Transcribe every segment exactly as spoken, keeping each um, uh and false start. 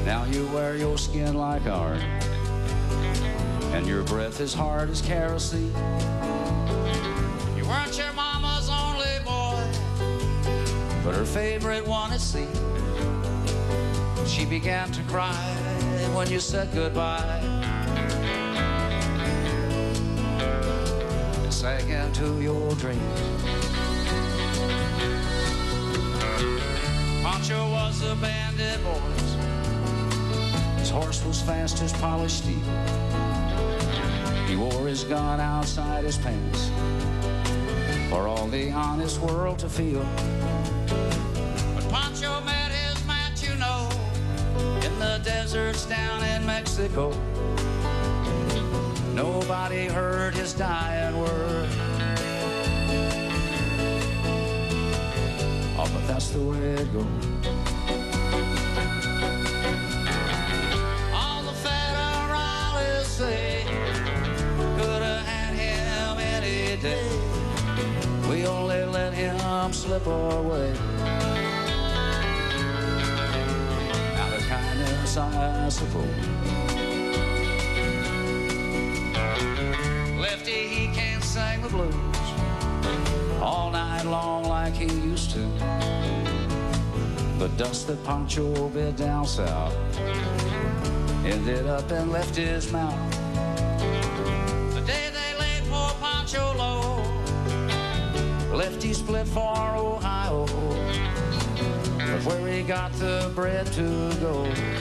Now you wear your skin like iron, and your breath as hard as kerosene. You weren't your mama's only boy, but her favorite one at sea. She began to cry when you said goodbye, and sank into your dreams. Pancho was a bandit, boys. His horse was fast as polished steel. He wore his gun outside his pants for all the honest world to feel. But Pancho met his match, you know, in the deserts down in Mexico. Nobody heard his dying word. Oh, but that's the way it goes. All the federales say could have had him any day. We only let him slip away. Out of kindness, I suppose. Lefty, he can't sing the blues all night long like he used to. The dust that Pancho bit down south ended up in Lefty's mouth. The day they laid poor Pancho low, Lefty split for Ohio. But where he got the bread to go,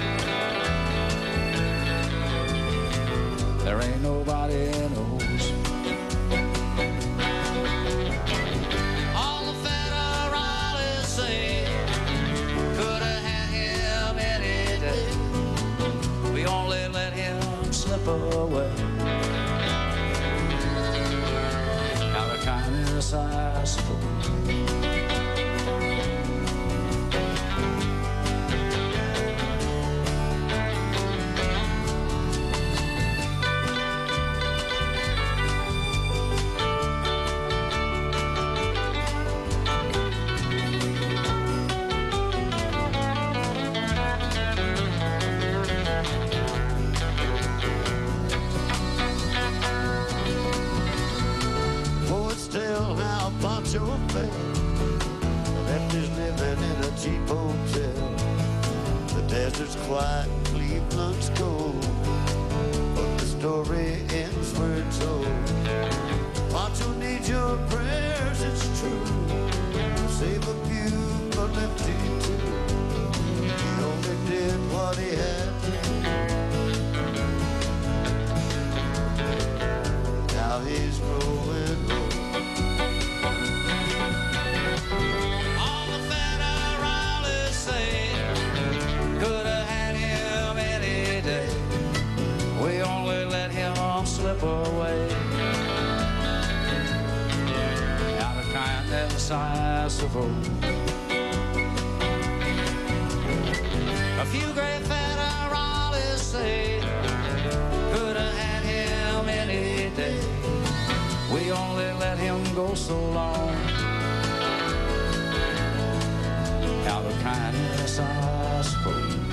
there ain't nobody knows. All the federales say could have had him any day. We only let him slip away. Out of kindness, I suppose. Pancho fell. Lefty's living in a cheap hotel. The desert's quiet, Cleveland's cold, but the story ends where it's told. Pancho needs your prayers, it's true. Save a few for Lefty too. He only did what he had to. Now he's growing old. Slip away. Out of kindness, I suppose. A few great federales say could have had him any day. We only let him go so long. Out of kindness, I suppose.